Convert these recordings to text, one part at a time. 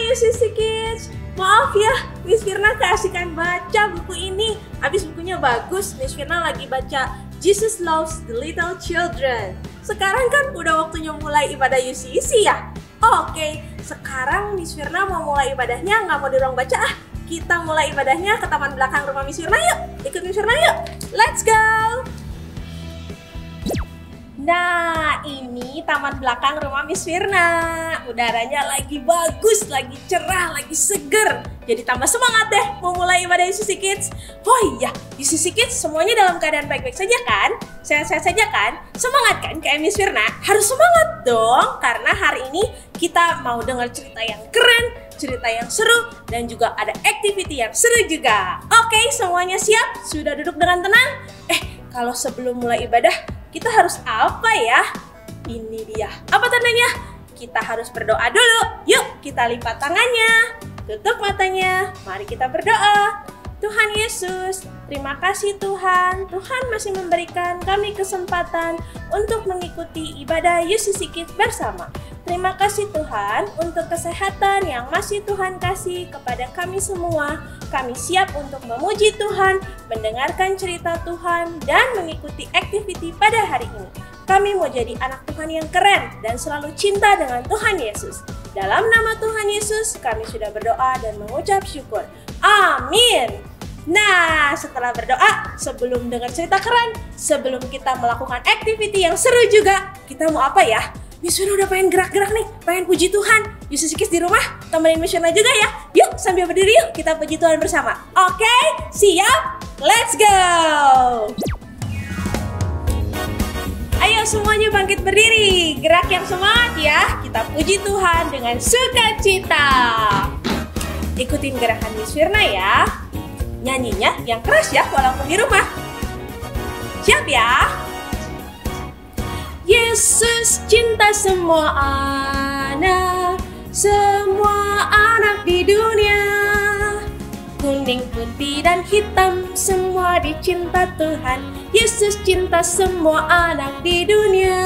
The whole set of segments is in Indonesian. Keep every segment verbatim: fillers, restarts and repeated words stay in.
you Sissy Kids. Maaf ya, Miss Firna keasikan baca buku ini. Habis bukunya bagus, Miss Firna lagi baca Jesus Loves the Little Children. Sekarang kan udah waktunya mulai ibadah U C C ya? Oke, sekarang Miss Firna mau mulai ibadahnya, nggak mau di ruang baca ah. Kita mulai ibadahnya ke taman belakang rumah Miss Firna yuk. Ikut Miss Firna yuk. Let's go! Nah, ini taman belakang rumah Miss Firna. Udaranya lagi bagus, lagi cerah, lagi seger. Jadi tambah semangat deh mau mulai ibadah U C C Kids. Oh iya, U C C Kids semuanya dalam keadaan baik-baik saja kan? Sehat-sehat saja kan? Semangat kan kayak Miss Firna? Harus semangat dong, karena hari ini kita mau dengar cerita yang keren, cerita yang seru, dan juga ada activity yang seru juga. Oke, semuanya siap? Sudah duduk dengan tenang? Eh, kalau sebelum mulai ibadah, kita harus apa ya? Ini dia. Apa tandanya? Kita harus berdoa dulu. Yuk, kita lipat tangannya. Tutup matanya. Mari kita berdoa. Tuhan Yesus, terima kasih Tuhan. Tuhan masih memberikan kami kesempatan untuk mengikuti ibadah U C C Kids bersama. Terima kasih Tuhan untuk kesehatan yang masih Tuhan kasih kepada kami semua. Kami siap untuk memuji Tuhan, mendengarkan cerita Tuhan, dan mengikuti activity pada hari ini. Kami mau jadi anak Tuhan yang keren dan selalu cinta dengan Tuhan Yesus. Dalam nama Tuhan Yesus, kami sudah berdoa dan mengucap syukur. Amin. Nah, setelah berdoa, sebelum dengar cerita keren, sebelum kita melakukan activity yang seru juga, kita mau apa ya? Miss Firna udah pengen gerak-gerak nih, pengen puji Tuhan. U C C Kids di rumah, temenin Miss Firna juga ya. Yuk, sambil berdiri yuk, kita puji Tuhan bersama. Oke, siap? Let's go! Ayo semuanya bangkit berdiri, gerak yang semangat ya. Kita puji Tuhan dengan sukacita. Ikutin gerakan Miss Firna ya. Nyanyinya yang keras ya, walaupun di rumah. Siap ya? Yesus cinta semua anak, semua anak di dunia. Kuning, putih, dan hitam, semua dicinta Tuhan. Yesus cinta semua anak di dunia.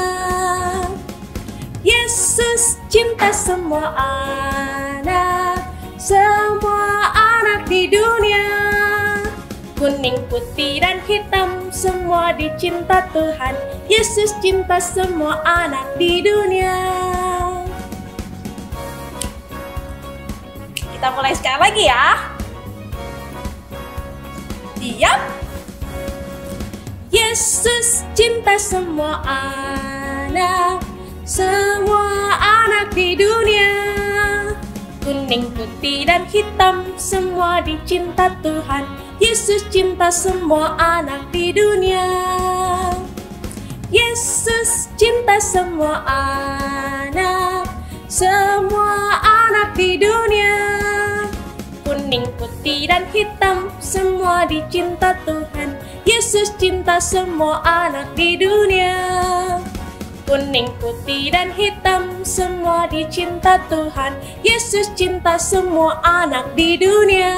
Yesus cinta semua anak, semua anak di dunia. Kuning, putih, dan hitam, semua dicinta Tuhan. Yesus cinta semua anak di dunia. Kita mulai sekali lagi ya. Siap? Yesus cinta semua anak, semua anak di dunia. Kuning, putih, dan hitam, semua dicinta Tuhan. Yesus cinta semua anak di dunia. Yesus cinta semua anak, semua anak di dunia. Kuning, putih, dan hitam, semua dicinta Tuhan. Yesus cinta semua anak di dunia. Kuning, putih, dan hitam, semua dicinta Tuhan. Yesus cinta semua anak di dunia.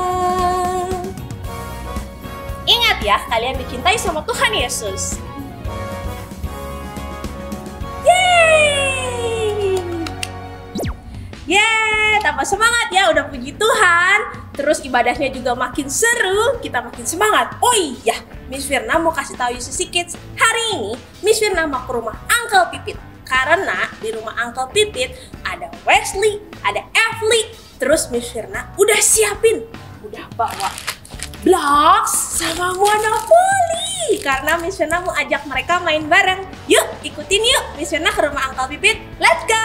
Ingat ya, kalian dicintai sama Tuhan Yesus. Yeay! Yeay, tambah semangat ya, udah puji Tuhan. Terus ibadahnya juga makin seru, kita makin semangat. Oh iya, Miss Firna mau kasih tahu U C C Kids, hari ini Miss Firna mau ke rumah Uncle Pipit. Karena di rumah Uncle Pipit ada Wesley, ada Evely. Terus Miss Firna udah siapin, udah bawa blocks sama Monopoly. Karena Miss Firna mau ajak mereka main bareng. Yuk, ikutin yuk Miss Firna ke rumah Uncle Pipit. Let's go!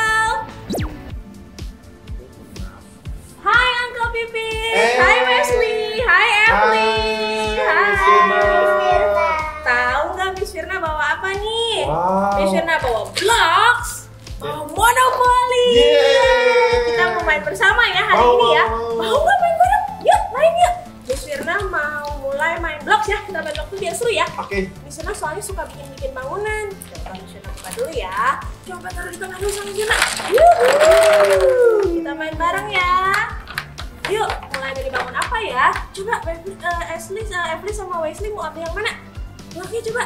Hai Uncle Pipit, hey. Hai Wesley, hai Evely, hai. Hai. Tahu nggak Miss Firna bawa apa nih? Wow. Miss Firna bawa blocks, bawa Monopoly. Yeay. Kita mau main bersama ya hari Mau, ini ya. mau. Mau nggak main bareng? Yuk main yuk. Miss Firna mau mulai main blocks ya. Kita main blocks tuh biar seru ya. Oke. Miss Firna soalnya suka bikin-bikin bangunan. Coba Miss Firna buka dulu ya. Coba taruh di tengah dulu sama Miss Firna. Yuhuu. Kita main bareng ya. Yuk, mulai dari bangun apa ya? Coba uh, Ashley, uh, Evely sama Wesley mau ambil yang mana? Bloknya coba.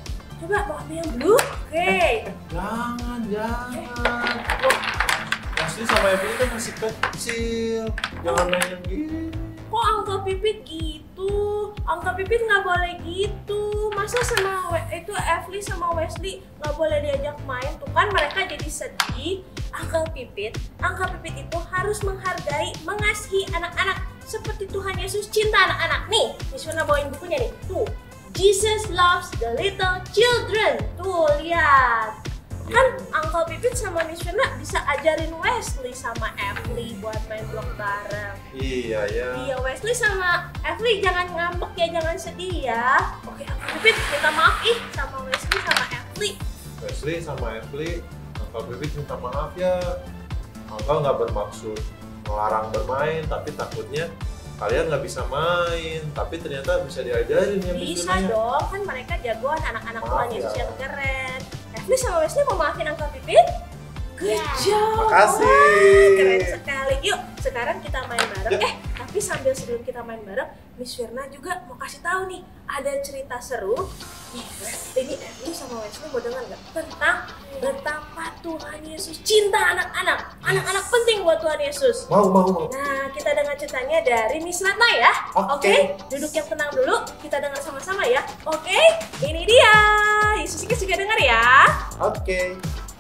Coba mau ambil yang blue. Oke. Okay. Jangan, jangan. Wah. Yang Wesley sama Evelyn kan masih kecil. Jangan main yang gini. Kok Uncle Pipit gitu? Uncle Pipit nggak boleh gitu. Masa sama We- itu Evelyn sama Wesley nggak boleh diajak main? Tuh kan mereka jadi sedih. Uncle Pipit, Uncle Pipit itu harus menghargai, mengasihi anak-anak seperti Tuhan Yesus cinta anak-anak. Nih, Miss Firna bawain bukunya nih. Tuh, Jesus loves the little children. Tuh, lihat. Kan Uncle Pipit sama Miss Firna bisa ajarin Wesley sama Evelyn buat main blok bareng. Iya ya. Iya, Wesley sama Evelyn jangan ngambek ya, jangan sedih ya. Oke, Uncle Pipit minta maaf ih sama Wesley sama Evelyn. Wesley sama Evelyn, Uncle Pipit minta maaf ya. Uncle nggak bermaksud melarang bermain, tapi takutnya kalian nggak bisa main. Tapi ternyata bisa diajarin ya. Bisa Miss Firna. dong, kan mereka jagoan anak-anak Maaf Tuhan ya. Yesus yang keren. Evelyn sama Wesley mau maafin Uncle Pipit? Good Ya. job. Makasih. Wah, keren sekali. Yuk, sekarang kita main bareng. Eh, tapi sambil sebelum kita main bareng, Miss Firna juga mau kasih tahu nih, ada cerita seru. Nih, ini Evelyn sama Wesley mau dengar nggak? Tentang betapa Tuhan Yesus cinta anak-anak. Anak-anak penting buat Tuhan Yesus. Mau, mau, mau. Nah, kita dengar ceritanya dari Miss Ratna ya. Oke. Duduk yang tenang dulu, kita dengar sama-sama ya. Oke, ini dia. Yesus juga dengar ya. Oke.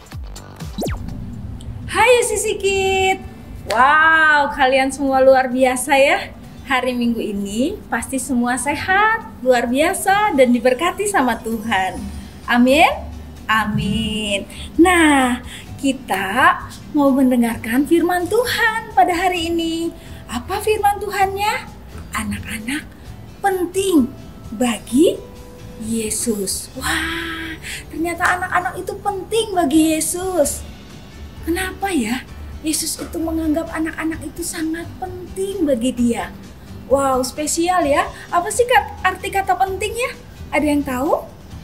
Hai Sisi Kid. Wow, kalian semua luar biasa ya. Hari Minggu ini pasti semua sehat, luar biasa dan diberkati sama Tuhan. Amin. Amin. Nah, kita mau mendengarkan firman Tuhan pada hari ini. Apa firman Tuhannya? Anak-anak penting bagi Yesus. Wah, ternyata anak-anak itu penting bagi Yesus. Kenapa ya? Yesus itu menganggap anak-anak itu sangat penting bagi dia. Wow, spesial ya. Apa sih arti kata penting ya? Ada yang tahu?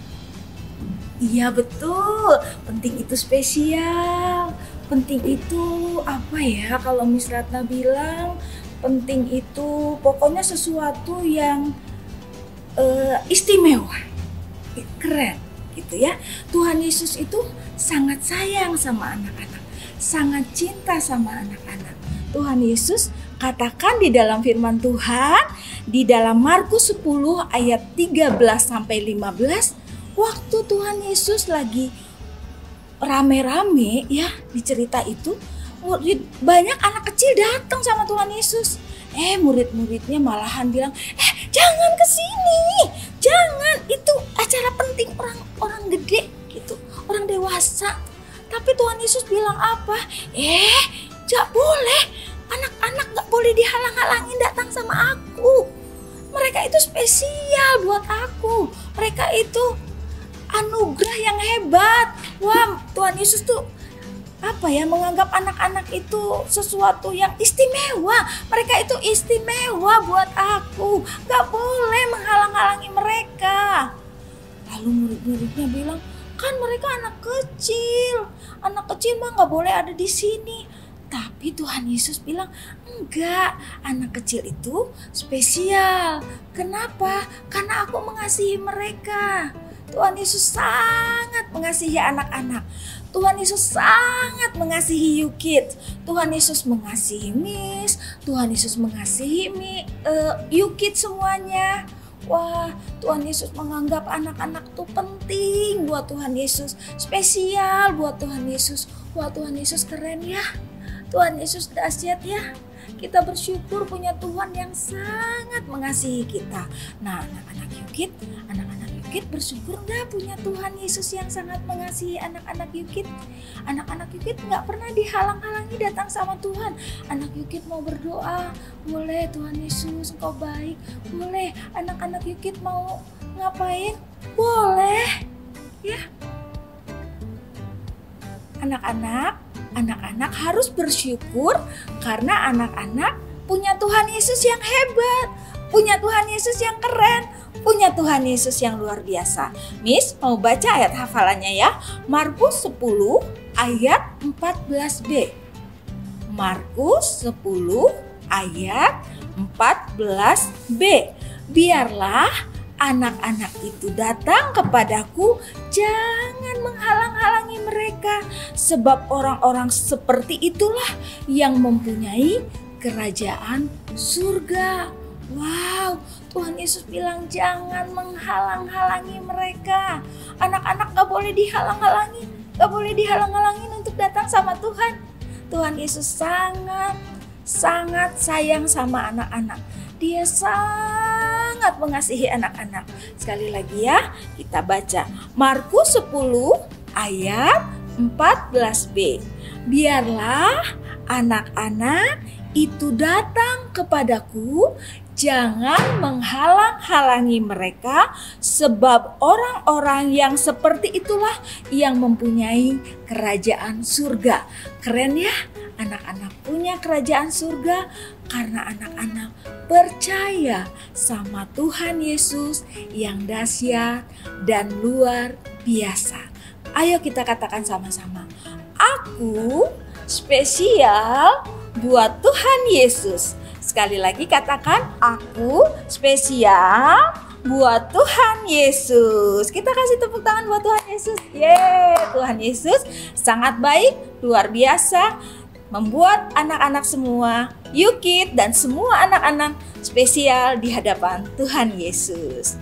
Iya betul, penting itu spesial. Penting itu apa ya kalau Miss Ratna bilang? Penting itu pokoknya sesuatu yang uh, istimewa. Keren gitu ya. Tuhan Yesus itu sangat sayang sama anak-anak. Sangat cinta sama anak-anak. Tuhan Yesus katakan di dalam firman Tuhan di dalam Markus sepuluh ayat tiga belas sampai lima belas, waktu Tuhan Yesus lagi rame-rame ya di cerita itu, banyak anak kecil datang sama Tuhan Yesus. Eh murid-muridnya malahan bilang, "Eh, jangan ke sini. Jangan, itu acara penting orang-orang gede gitu, orang dewasa." Tapi Tuhan Yesus bilang apa? Eh, gak boleh. Anak-anak gak boleh dihalang-halangin datang sama aku. Mereka itu spesial buat aku. Mereka itu anugerah yang hebat. Wah, Tuhan Yesus tuh apa ya, menganggap anak-anak itu sesuatu yang istimewa. Mereka itu istimewa buat aku. Gak boleh menghalang-halangi mereka. Lalu murid-muridnya bilang, kan mereka anak kecil, anak kecil mah nggak boleh ada di sini. Tapi Tuhan Yesus bilang, enggak, anak kecil itu spesial. Kenapa? Karena aku mengasihi mereka. Tuhan Yesus sangat mengasihi anak-anak. Tuhan Yesus sangat mengasihi you kids. Tuhan Yesus mengasihi Miss. Tuhan Yesus mengasihi mi, uh, you kids semuanya. Wah, Tuhan Yesus menganggap anak-anak tuh penting buat Tuhan Yesus, spesial buat Tuhan Yesus. Wah, Tuhan Yesus keren ya. Tuhan Yesus dahsyat ya. Kita bersyukur punya Tuhan yang sangat mengasihi kita. Nah, anak-anak Yukit, anak-anak Yukit bersyukur nggak punya Tuhan Yesus yang sangat mengasihi anak-anak Yukit? Anak-anak Yukit nggak pernah dihalang-halangi datang sama Tuhan. Anak Yukit mau berdoa, boleh Tuhan Yesus Engkau baik. Boleh. Anak-anak Yukit mau ngapain? Boleh. Ya. Anak-anak, anak-anak harus bersyukur karena anak-anak punya Tuhan Yesus yang hebat, punya Tuhan Yesus yang keren, punya Tuhan Yesus yang luar biasa. Miss mau baca ayat hafalannya ya. Markus sepuluh ayat empat belas b. Markus sepuluh ayat empat belas b. Biarlah anak-anak itu datang kepadaku, jangan menghalang-halangi mereka, sebab orang-orang seperti itulah yang mempunyai kerajaan surga. Wow, Tuhan Yesus bilang jangan menghalang-halangi mereka. Anak-anak gak boleh dihalang-halangi, gak boleh dihalang-halangin untuk datang sama Tuhan. Tuhan Yesus sangat, sangat sayang sama anak-anak. Dia sangat mengasihi anak-anak. Sekali lagi ya, kita baca Markus sepuluh ayat empat belas b. Biarlah anak-anak itu datang kepadaku, jangan menghalang-halangi mereka, sebab orang-orang yang seperti itulah yang mempunyai kerajaan surga. Keren ya, anak-anak punya kerajaan surga karena anak-anak percaya sama Tuhan Yesus yang dahsyat dan luar biasa. Ayo kita katakan sama-sama, aku spesial buat Tuhan Yesus. Sekali lagi katakan, aku spesial buat Tuhan Yesus. Kita kasih tepuk tangan buat Tuhan Yesus. Yeay, Tuhan Yesus sangat baik, luar biasa, membuat anak-anak semua, YouKid dan semua anak-anak spesial di hadapan Tuhan Yesus.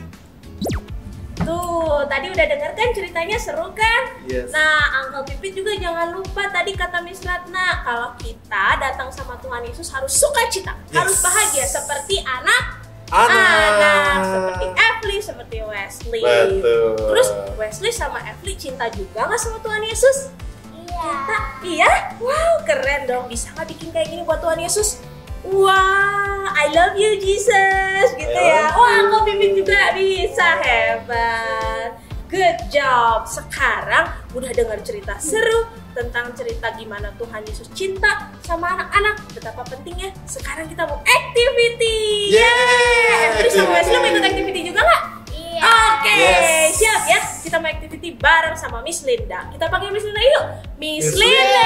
Tuh, tadi udah denger kan ceritanya, seru kan? Yes. Nah, Uncle Pipit juga jangan lupa tadi kata Miss Ratna, kalau kita datang sama Tuhan Yesus harus sukacita, Yes. harus bahagia seperti anak Anak. anak, seperti Evely, seperti Wesley. Betul. Terus Wesley sama Evely cinta juga nggak sama Tuhan Yesus? Cinta? Iya? Wow, keren dong. Bisa nggak bikin kayak gini buat Tuhan Yesus? Wah, I love you Jesus, gitu ya. Wah, Uncle Pipit juga bisa, hebat. Good job. Sekarang udah dengar cerita seru tentang cerita gimana Tuhan Yesus cinta sama anak-anak. Betapa pentingnya. Sekarang kita mau activity. Yeay, Evely sama Wesley mau ikut activity. activity juga nggak? Iya. Oke, Yes. siap ya. Kita mau activity bareng sama Miss Linda. Kita panggil Miss Linda yuk. Miss Miss Linda.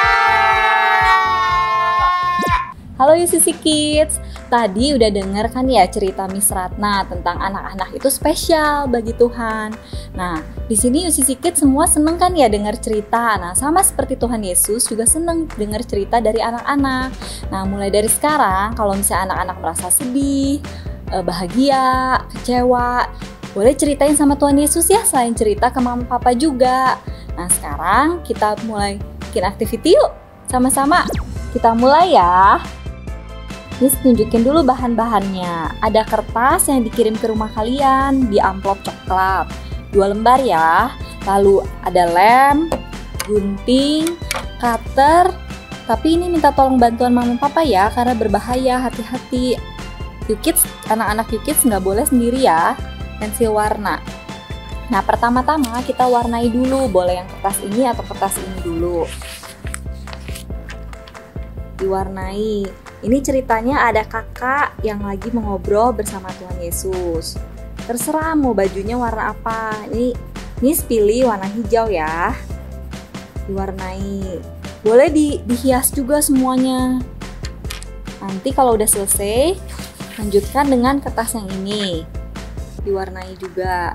Halo U C C Kids, tadi udah denger kan ya cerita Miss Ratna tentang anak-anak itu spesial bagi Tuhan. Nah, di sini U C C Kids semua seneng kan ya dengar cerita. Nah, sama seperti Tuhan Yesus juga seneng dengar cerita dari anak-anak. Nah, mulai dari sekarang kalau misalnya anak-anak merasa sedih, bahagia, kecewa, boleh ceritain sama Tuhan Yesus ya, selain cerita ke mama papa juga. Nah, sekarang kita mulai bikin activity yuk sama-sama. Kita mulai ya. Miss tunjukin dulu bahan-bahannya. Ada kertas yang dikirim ke rumah kalian di amplop coklat, dua lembar ya. Lalu ada lem, gunting, cutter. Tapi ini minta tolong bantuan mama papa ya, karena berbahaya, hati-hati. YouKids, anak-anak YouKids nggak boleh sendiri ya. Pensil warna. Nah, pertama-tama kita warnai dulu. Boleh yang kertas ini atau kertas ini dulu. Diwarnai. Ini ceritanya ada kakak yang lagi mengobrol bersama Tuhan Yesus. Terserah mau bajunya warna apa. Ini Miss pilih warna hijau ya. Diwarnai. Boleh di, dihias juga semuanya. Nanti kalau udah selesai, lanjutkan dengan kertas yang ini. Diwarnai juga.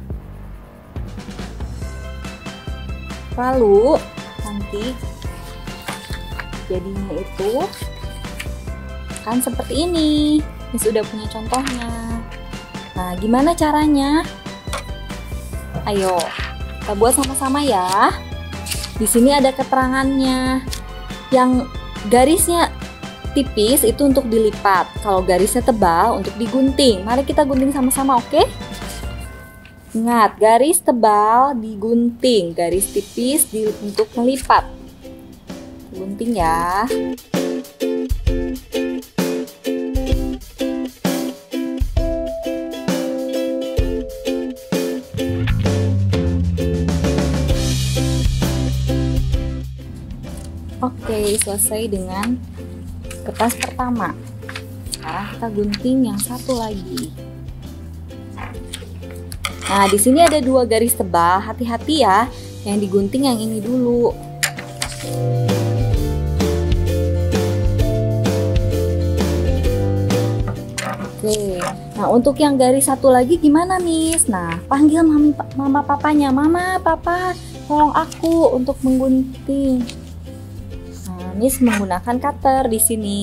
Lalu nanti jadinya itu kan seperti ini. Ini sudah punya contohnya. Nah, gimana caranya? Ayo, kita buat sama-sama ya. Di sini ada keterangannya. Yang garisnya tipis itu untuk dilipat. Kalau garisnya tebal untuk digunting. Mari kita gunting sama-sama, oke? Ingat, garis tebal digunting, garis tipis di, untuk melipat. Gunting ya. Oke, selesai dengan kertas pertama. Sekarang kita gunting yang satu lagi. Nah, di sini ada dua garis tebal. Hati-hati ya, yang digunting yang ini dulu. Oke, Nah, untuk yang garis satu lagi gimana, Miss? Nah, panggil mami, mama papanya. Mama, papa, tolong aku untuk menggunting. Nah, Miss menggunakan cutter di sini.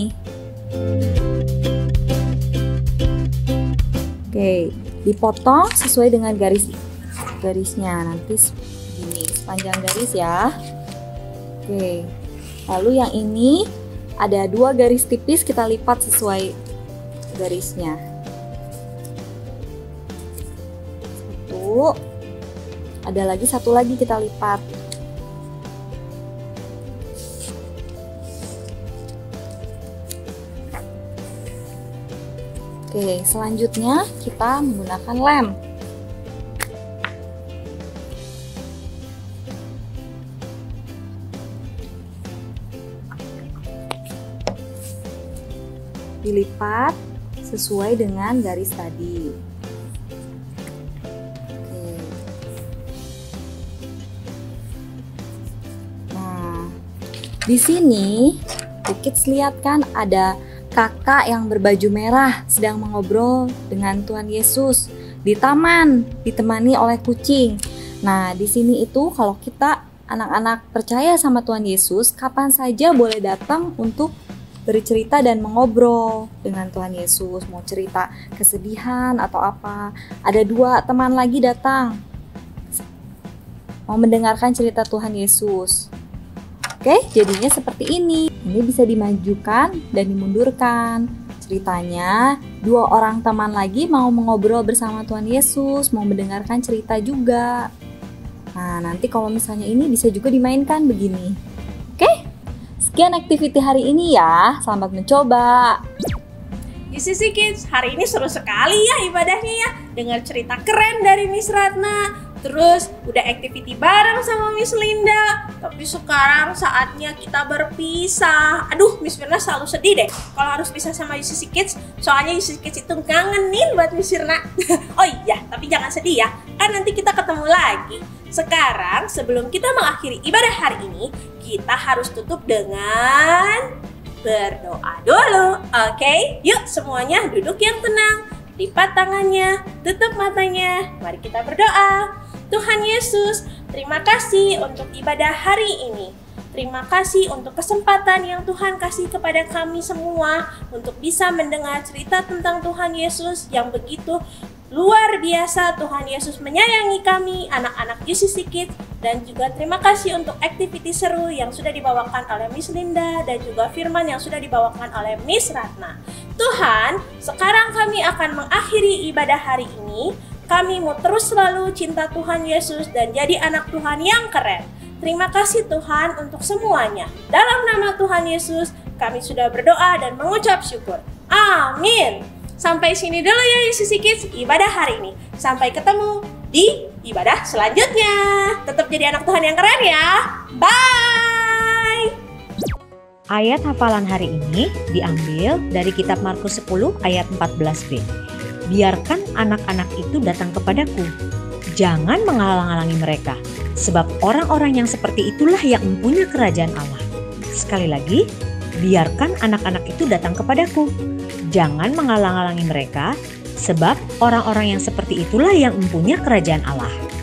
Oke, dipotong sesuai dengan garis garisnya. Nanti begini, sepanjang garis ya. Oke. Lalu yang ini ada dua garis tipis, kita lipat sesuai garisnya. Satu. Ada lagi satu lagi kita lipat. Oke, selanjutnya kita menggunakan lem. Dilipat sesuai dengan garis tadi. Oke. Nah, di sini Kids lihat kan ada kakak yang berbaju merah sedang mengobrol dengan Tuhan Yesus di taman, ditemani oleh kucing. Nah, di sini itu kalau kita anak-anak percaya sama Tuhan Yesus, kapan saja boleh datang untuk bercerita dan mengobrol dengan Tuhan Yesus. Mau cerita kesedihan atau apa. Ada dua teman lagi datang, mau mendengarkan cerita Tuhan Yesus. Oke, jadinya seperti ini. Ini bisa dimajukan dan dimundurkan. Ceritanya, dua orang teman lagi mau mengobrol bersama Tuhan Yesus, mau mendengarkan cerita juga. Nah, nanti kalau misalnya ini bisa juga dimainkan begini. Oke, sekian aktiviti hari ini ya. Selamat mencoba. U C C Kids, hari ini seru sekali ya ibadahnya ya. Dengar cerita keren dari Miss Ratna. Terus udah activity bareng sama Miss Linda. Tapi sekarang saatnya kita berpisah. Aduh, Miss Firna selalu sedih deh kalau harus pisah sama U C C Kids. Soalnya U C C Kids itu ngangenin buat Miss Firna. Oh iya, tapi jangan sedih ya. Kan nanti kita ketemu lagi. Sekarang sebelum kita mengakhiri ibadah hari ini, kita harus tutup dengan berdoa dulu. Oke, yuk semuanya duduk yang tenang. Lipat tangannya, tutup matanya. Mari kita berdoa. Tuhan Yesus, terima kasih untuk ibadah hari ini. Terima kasih untuk kesempatan yang Tuhan kasih kepada kami semua untuk bisa mendengar cerita tentang Tuhan Yesus yang begitu luar biasa. Tuhan Yesus menyayangi kami, anak-anak U C C Kids. Dan juga terima kasih untuk aktiviti seru yang sudah dibawakan oleh Miss Linda dan juga firman yang sudah dibawakan oleh Miss Ratna. Tuhan, sekarang kami akan mengakhiri ibadah hari ini. Kami mau terus selalu cinta Tuhan Yesus dan jadi anak Tuhan yang keren. Terima kasih Tuhan untuk semuanya. Dalam nama Tuhan Yesus, kami sudah berdoa dan mengucap syukur. Amin. Sampai sini dulu ya U C C Kids ibadah hari ini. Sampai ketemu di ibadah selanjutnya. Tetap jadi anak Tuhan yang keren ya. Bye. Ayat hafalan hari ini diambil dari kitab Markus sepuluh ayat empat belas b. Biarkan anak-anak itu datang kepadaku. Jangan menghalang-halangi mereka, sebab orang-orang yang seperti itulah yang mempunyai kerajaan Allah. Sekali lagi, biarkan anak-anak itu datang kepadaku. Jangan menghalang-halangi mereka, sebab orang-orang yang seperti itulah yang mempunyai kerajaan Allah.